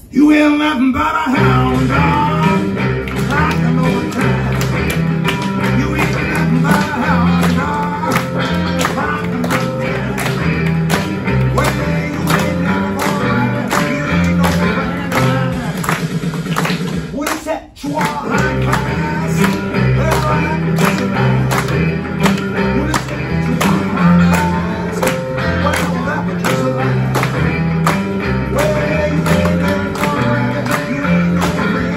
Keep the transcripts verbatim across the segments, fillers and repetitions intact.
You ain't nothing but a hound dog, like an old time. You ain't nothing but a hound dog, like an old time. Well, you ain't never gonna ride, you ain't no friend. When it's at you all high class, well, I have to survive. When it's at you all high class, well, I have to survive. Well, you ain't never gonna ride, you ain't no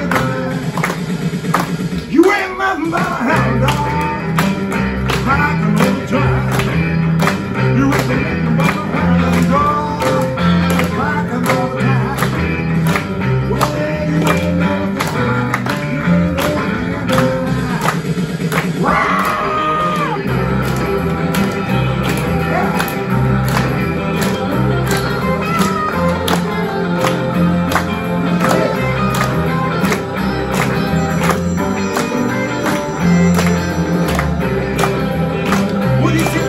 friend. You ain't nothing but a hound dog, like an old time. You ain't nothing but a hound dog, like an old time. Well, you ain't never gonna ride, you ain't no friend. Wow! Yeah. What do you say?